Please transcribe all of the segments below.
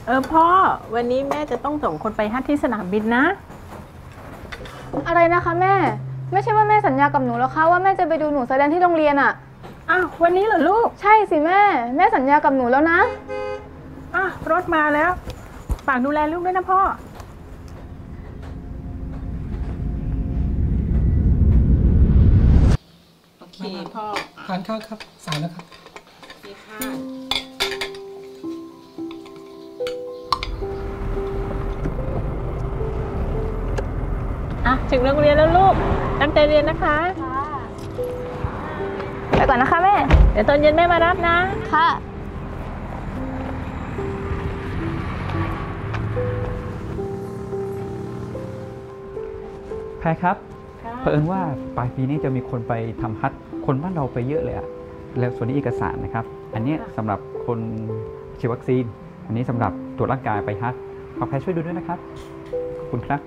พ่อวันนี้แม่จะต้องส่งคนไปฮัทที่สนามบินนะอะไรนะคะแม่ไม่ใช่ว่าแม่สัญญากับหนูแล้วคะว่าแม่จะไปดูหนูแสดงที่โรงเรียนอะอ้าววันนี้เหรอลูกใช่สิแม่สัญญากับหนูแล้วนะรถมาแล้วฝากดูแลลูกด้วยนะพ่อโอเคพ่อทานข้าวครับสายแล้วครับดีค่ะถึงโรงเรียนแล้วลูกตั้งใจเรียนนะคะไปก่อนนะคะแม่เดี๋ยวตอนเย็นแม่มารับนะค่ะแพรครับเผอิญว่าปลายปีนี้จะมีคนไปทำฮัทคนบ้านเราไปเยอะเลยอะแล้วส่วนนี้เอกสารนะครับอันนี้สำหรับคนฉีดวัคซีนอันนี้สำหรับตรวจร่างกายไปฮัทขอแพรช่วยดูด้วยนะครับขอบคุณครับ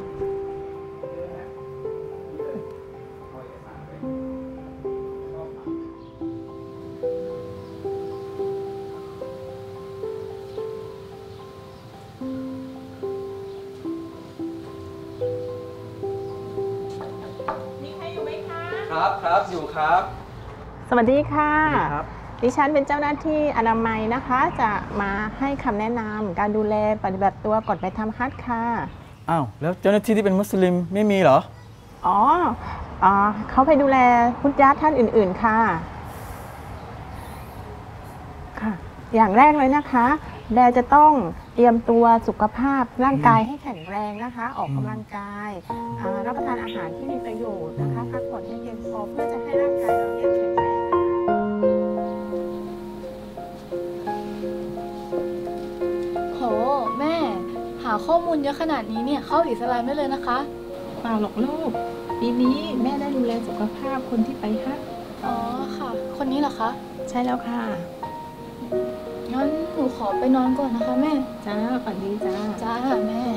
ครับอยู่ครับสวัสดีค่ะดิฉันเป็นเจ้าหน้าที่อนามัยนะคะจะมาให้คำแนะนำการดูแลปฏิบัติตัวก่อนไปทำฮัทค่ะอ้าวแล้วเจ้าหน้าที่ที่เป็นมุสลิมไม่มีเหรอเขาไปดูแลพุทธญาติท่านอื่นๆค่ะอย่างแรกเลยนะคะแบร์จะต้องเตรียมตัวสุขภาพร่างกายให้แข็งแรงนะคะออกกำลังกายรับประทานอาหารที่มีประโยชน์นะคะพักผ่อนให้เพียงพอเพื่อจะให้ร่างกายเราแข็งแรงโหแม่หาข้อมูลเยอะขนาดนี้เนี่ยเข้าอิสลามได้เลยนะคะเปล่าหรอกลูกปีนี้แม่ได้ดูแลสุขภาพคนที่ไปฮัจญ์อ๋อค่ะคนนี้เหรอคะใช่แล้วค่ะงั้นหนูขอไปนอนก่อนนะคะแม่จ้าฝันดีจ้าแม่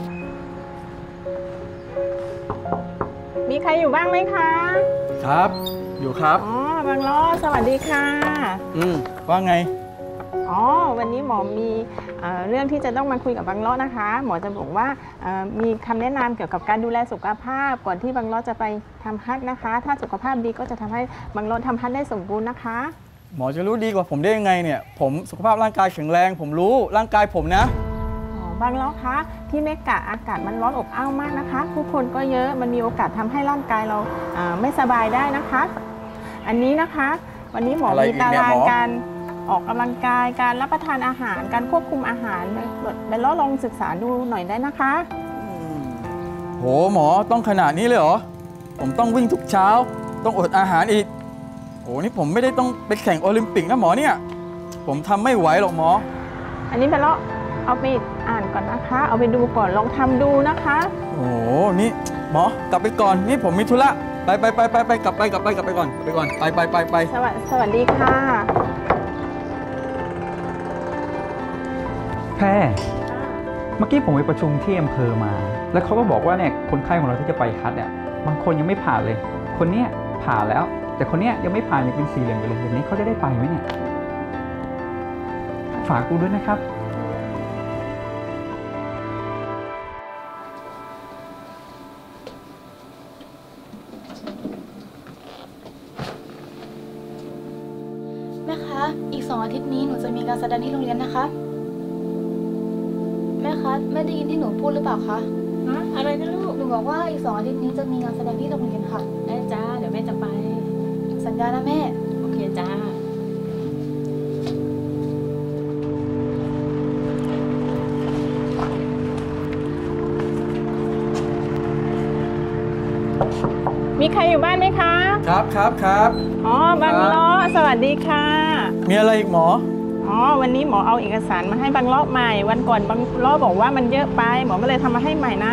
มีใครอยู่บ้างไหมคะครับอยู่ครับบางล้อสวัสดีค่ะว่าไงวันนี้หมอมีเรื่องที่จะต้องมาคุยกับบางล้อนะคะหมอจะบอกว่ามีคำแนะนำเกี่ยวกับการดูแลสุขภาพก่อนที่บางล้อจะไปทำฮัทนะคะถ้าสุขภาพดีก็จะทำให้บางล้อทำฮัทได้สมบูรณ์นะคะหมอจะรู้ดีกว่าผมได้ยังไงเนี่ยผมสุขภาพร่างกายแข็งแรงผมรู้ร่างกายผมนะบางล้อคะที่เมกะอากาศมันร้อนอบอ้าวมากนะคะผู้คนก็เยอะมันมีโอกาสทำให้ร่างกายเราไม่สบายได้นะคะอันนี้นะคะวันนี้หมอมีตารางการออกกำลังกายการรับประทานอาหารการควบคุมอาหารไปลองศึกษาดูหน่อยได้นะคะโหหมอต้องขนาดนี้เลยเหรอผมต้องวิ่งทุกเช้าต้องอดอาหารอีกโอ้นี่ผมไม่ได้ต้องไปแข่งโอลิมปิกนะหมอเนี่ยผมทำไม่ไหวหรอกหมออันนี้ไปแล้วเอาไปอ่านก่อนนะคะเอาไปดูก่อนลองทำดูนะคะโอ้นี่หมอกลับไปก่อนนี่ผมมีธุระไปกลับไปก่อนไปก่อนไปสวัสดีค่ะแพรเมื่อกี้ผมไปประชุมที่อำเภอมาแล้วเขาก็บอกว่าเนี่ยคนไข้ของเราที่จะไปฮัทเนี่ยบางคนยังไม่ผ่านเลยคนเนี้ยผ่านแล้วแต่คนเนี้ยยังไม่ผ่านยังเป็นสีเหลืองอยู่เลยแบบนี้เขาจะได้ไปไหมเนี่ยฝากกูด้วยนะครับแม่คะอีก2 อาทิตย์นี้หนูจะมีการแสดงที่โรงเรียนนะคะแม่คะแม่ได้ยินที่หนูพูดหรือเปล่าคะอะไรนะลูกหนูบอกว่าอีก2 อาทิตย์นี้จะมีงานแสดงที่โรงเรียนค่ะได้จ้าเดี๋ยวแม่จะไปสัญญานะแม่โอเคจ้ามีใครอยู่บ้านไหมคะครับบางล้อสวัสดีค่ะมีอะไรอีกหมอวันนี้หมอเอาเอกสารมาให้บางล้อใหม่วันก่อนบางล้อบอกว่ามันเยอะไปหมอก็เลยทำมาให้ใหม่นะ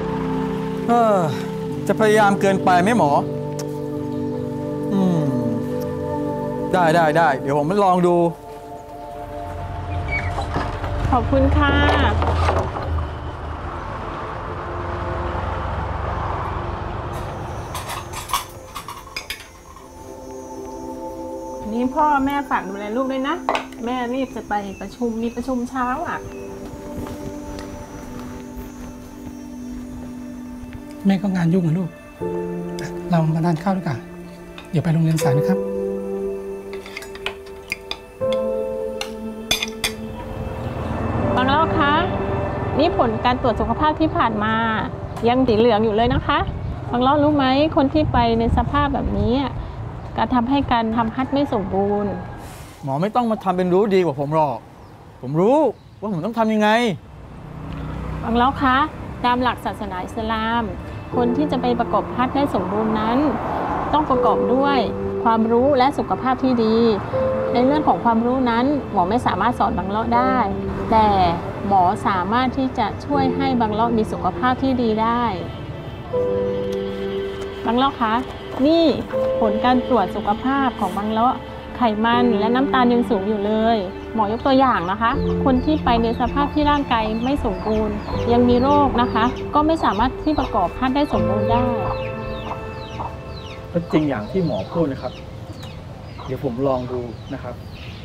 จะพยายามเกินไปไหมหมอได้เดี๋ยวผมลองดูขอบคุณค่ะนี่พ่อแม่ฝากดูแลลูกด้วยนะแม่รีบจะไปมีประชุมเช้าแม่ก็งานยุ่งนะลูกอ่ะเรามาทานข้าวด้วยกันเดี๋ยวไปโรงเรียนสายนะครับบางล้อคะนี่ผลการตรวจสุขภาพที่ผ่านมา ยังสีเหลืองอยู่เลยนะคะบางล้อรู้ไหมคนที่ไปในสภาพแบบนี้การทำให้การทำฮัทไม่สมบูรณ์หมอไม่ต้องมาทำเป็นรู้ดีกว่าผมหรอก ผมรู้ว่าผมต้องทำยังไงบางล้อคะตามหลักศาสนาอิสลาม คนที่จะไปประกอบฮัทได้สมบูรณ์นั้น ต้องประกอบด้วยความรู้และสุขภาพที่ดี ในเรื่องของความรู้นั้นหมอไม่สามารถสอนบางล้อได้ แต่หมอสามารถที่จะช่วยให้บางล้อมีสุขภาพที่ดีได้บางล้อคะนี่ผลการตรวจสุขภาพของบางล้อไขมันและน้ำตาลยังสูงอยู่เลย หมอยกตัวอย่างนะคะ คนที่ไปในสภาพที่ร่างกายไม่สมบูรณ์ยังมีโรคนะคะ ก็ไม่สามารถที่ประกอบฮัทได้สมบูรณ์ได้ก็จริงอย่างที่หมอพูดนะครับ เดี๋ยวผมลองดูนะครับ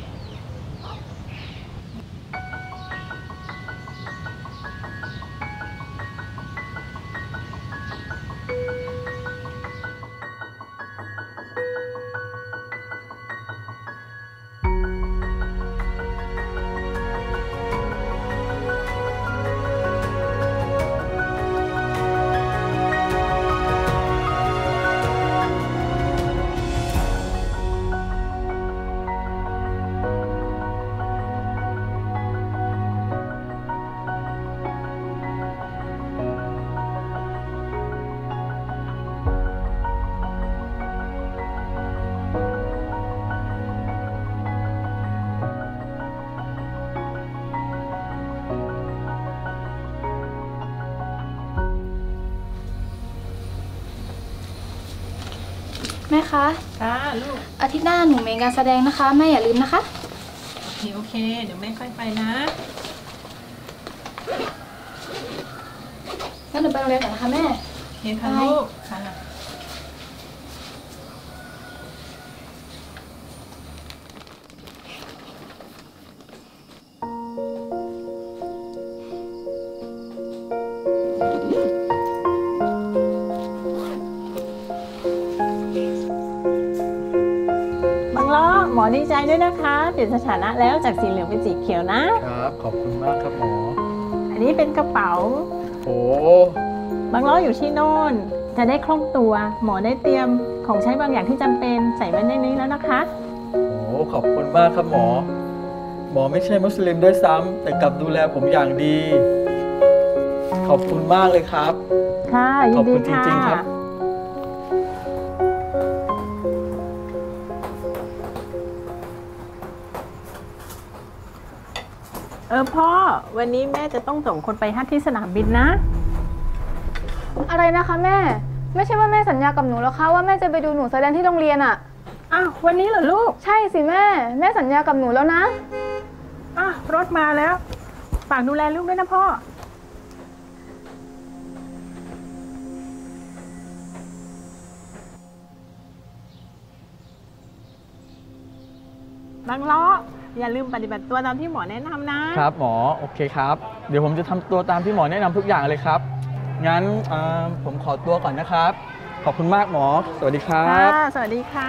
แม่คะค่ะลูกอาทิตย์หน้าหนูมีงานแสดงนะคะแม่อย่าลืมนะคะโอเค เดี๋ยวแม่ค่อยไปนะงั้นหนูไปโรงเรียนก่อนนะคะแม่โอเคค่ะลูกค่ะ บางล้อหมอดีใจด้วยนะคะเปลี่ยนสถานะแล้วจากสีเหลืองเป็นสีเขียวนะครับ ขอบคุณมากครับหมออันนี้เป็นกระเป๋าโอ้บางล้ออยู่ที่โน่น จะได้คล่องตัว หมอได้เตรียมของใช้บางอย่างที่จำเป็นใส่ไว้ในนี้แล้วนะคะโห ขอบคุณมากครับหมอ หมอไม่ใช่มุสลิมด้วยซ้ำแต่กลับดูแลผมอย่างดี ขอบคุณมากเลยครับค่ะยิขอน บดีคุณจค่ะริงๆครับพ่อวันนี้แม่จะต้องส่งคนไปฮัทที่สนามบินนะอะไรนะคะแม่ ไม่ใช่ว่าแม่สัญญากับหนูแล้วคะว่าแม่จะไปดูหนูแสดงที่โรงเรียนอะอ้าววันนี้เหรอลูกใช่สิแม่ แม่สัญญากับหนูแล้วนะรถมาแล้ว ฝากดูแลลูกด้วยนะพ่อ บางล้อ อย่าลืมปฏิบัติตัวตามที่หมอแนะนำนะครับหมอ โอเคครับ เดี๋ยวผมจะทำตัวตามที่หมอแนะนำทุกอย่างเลยครับ งั้นผมขอตัวก่อนนะครับ ขอบคุณมากหมอ สวัสดีครัค่ะบสวัสดีค่ะ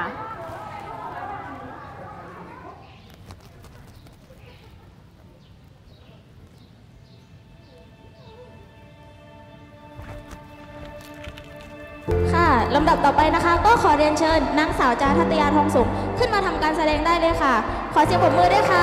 ค่ะลำดับต่อไปนะคะก็ขอเรียนเชิญนางสาวจาทัตยาทองสุขขึ้นมาทำการแสดงได้เลยค่ะ ขอเสียงปรบมือด้วยค่ะ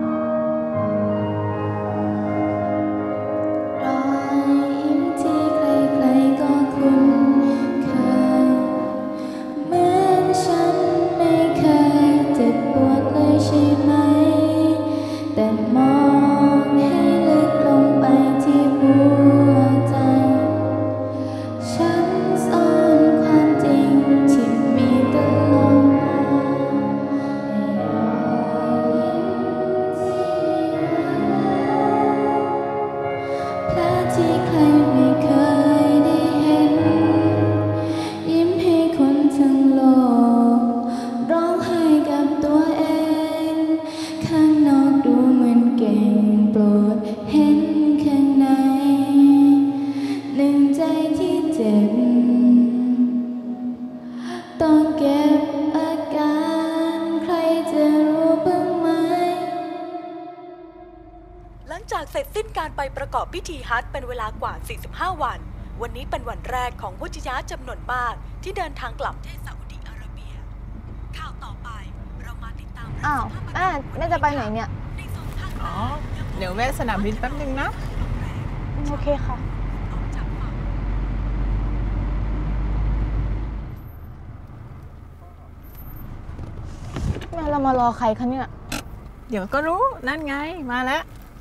รอยยิ้มที่ใครหลังจากเสร็จสิ้นการไปประกอบพิธีฮัจญ์เป็นเวลากว่า 45 วัน วันนี้เป็นวันแรกของผู้ญิยะห์จำนวนมากที่เดินทางกลับประเทศซาอุดิอาระเบีย ข่าวต่อไปเรามาติดตามอ้าวแม่จะไปไหนเนี่ยในโซนภาคอ๋อ เดี๋ยวแวะสนามบินแป๊บนึงนะโอเคค่ะออกจากฝั่งแม่เรามารอใครคะเนี่ยเดี๋ยวก็รู้นั่นไงมาแล้ว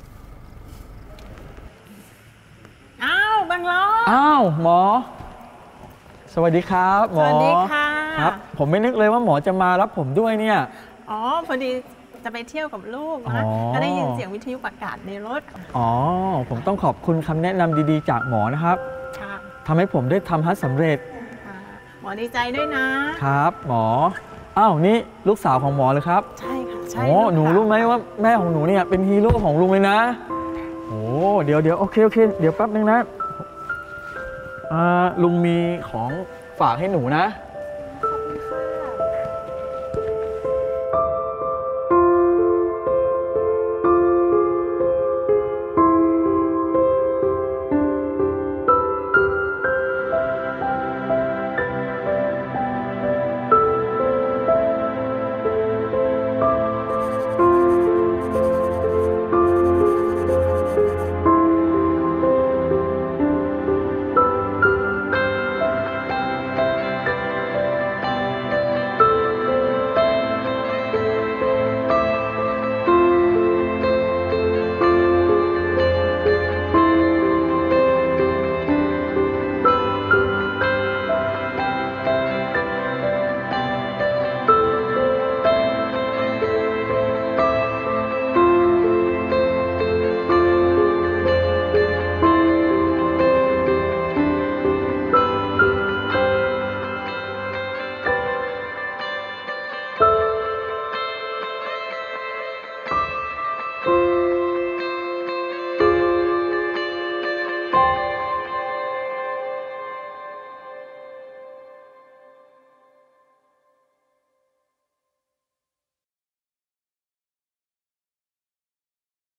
อ้าวบังล้ออ้าวหมอ สวัสดีครับหมสอวัสดีค่ะครับ ผมไม่นึกเลยว่าหมอจะมารับผมด้วยเนี่ยอ๋อ พอดีจะไปเที่ยวกับลูกอ๋นะอก็ได้ยินเสียงวิทยุประกาศในรถอ๋อ ผมต้องขอบคุณคำแนะนำดีๆ จากหมอนะครับค่ะทำให้ผมได้ทำฮัทสำเร็จค่ะหมอดีใจด้วยนะครับ หมอ อ้าวนี่ลูกสาวของหมอเลยครับใช่ค่ะ ใช่โอ้หนูรู้ไหมว่าแม่ของหนูเนี่ยเป็นฮีโร่ของลุงเลยนะ โอ้เดี๋ยวโอเคเดี๋ยวแป๊บนึงนะลุงมีของฝากให้หนูนะ